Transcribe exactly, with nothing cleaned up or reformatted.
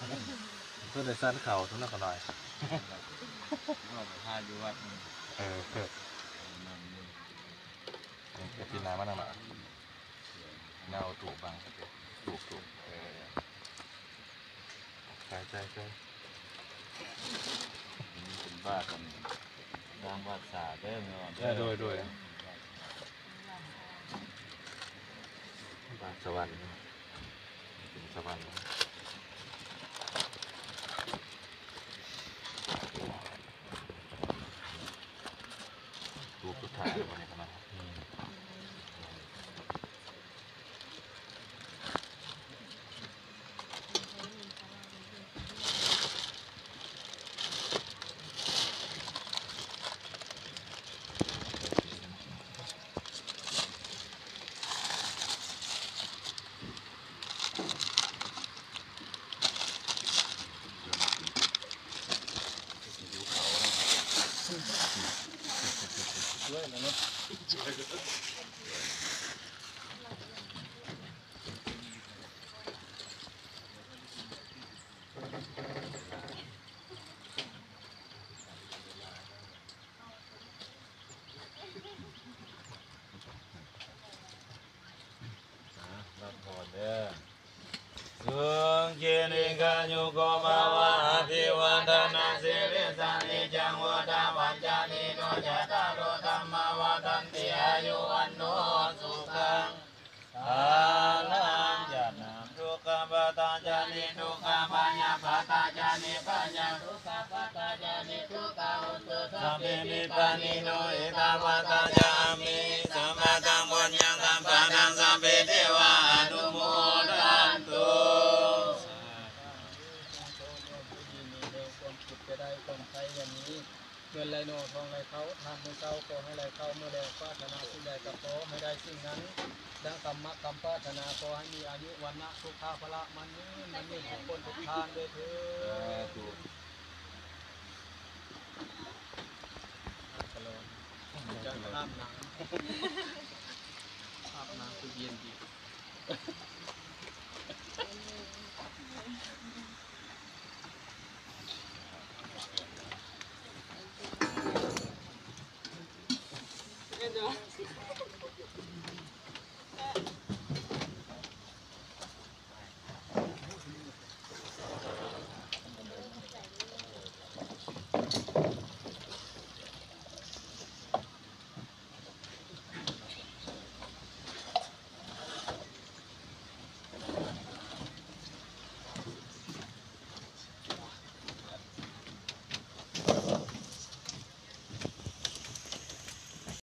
เพื่อได้สั้นเข่าทุกนักหน่อยเราไปพาอยู่วัดเออเกิดจะกินน้ำมันหน่อยเงาถูกบางถูกถูกเออใช่ใช่ใช่เป็นบ้ากันร่างบ้าสาเด้อเนาะได้โดยโดยบ้านสวรรค์เป็นสวรรค์รูปสุดท้ายวันนี้นะด้วยนะเนาะรับพรเด้อสุขีนิกายุโกภาวะอภิวัฒนาสิริสานิจังวุฒาวัจจานิโนจัตตารโอธัมมาวัฏันติอายุวันโนสุขังอาลังญาณังทุกขปตาจานิทุกขปัญญาปตาจานิปัญญาทุกขปตาจานิทุกขอุตุสัมมิมิปานิโนอิตาวะตาจามิสัมมาตังปุญญังสัมปะนังสัมภิเทวะอนุโมทันตุจะได้คนไทยอย่างนี้เงินไหลโนทองไหลเขาทำให้เขาขอให้ไหลเขาเมื่อใดปรารถนาสิ่งใดกับขอให้ได้สิ่งนั้นดังกรรมกรรมปรารถนาขอให้มีอายุวันนะสุขภาพละมันยืนมันยืนทุกคนทุกทางด้วยเถิดจะอาบน้ำอาบน้ำคือเย็นดี